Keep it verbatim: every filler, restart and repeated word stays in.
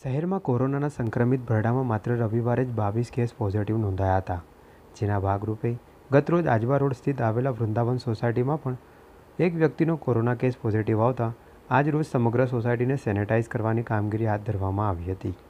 શહેરમાં કોરોનાના સંક્રમિત ભરડામાં માત્ર રવિવારે જ બાવીસ કેસ પોઝિટિવ નોંધાયા હતા. જેના ભાગરૂપે ગતરોજ આજવા રોડ સ્થિત આવેલા વૃંદાવન સોસાયટીમાં પણ એક વ્યક્તિનો કોરોના કેસ પોઝિટિવ આવતા આજ રોજ સમગ્ર સોસાયટીને સેનેટાઈઝ કરવાની કામગીરી હાથ ધરવામાં આવી હતી.